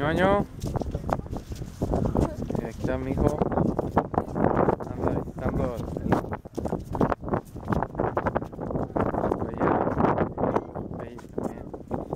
Ñoño. Y aquí está mi hijo. Anda visitando el país también.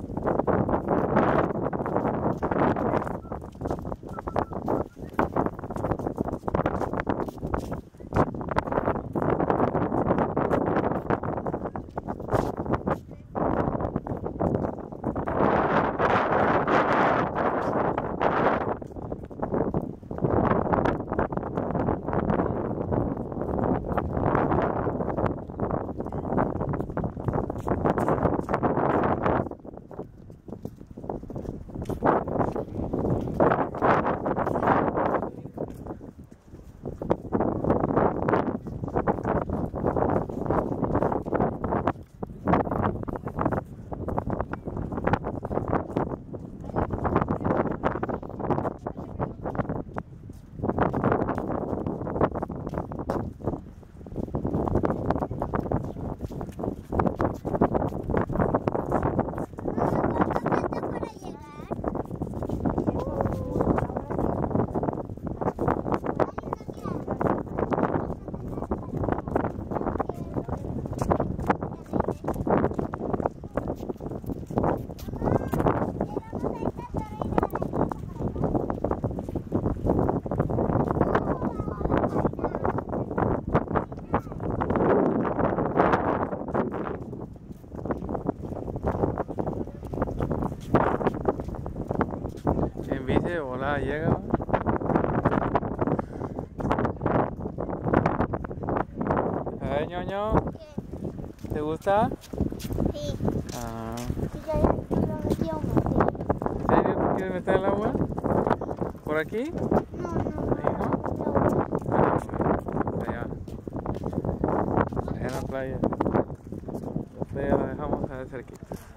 En bici de volada llega. A ver, Ñoño, ¿Qué? ¿te gusta? Sí. Ah, Sí, ya lo metí a un bote. ¿en serio te quieres meter al agua? ¿Por aquí? No, Ahí no. no. Ah, bueno, allá. Allá en la playa. La playa la dejamos a ver cerquita.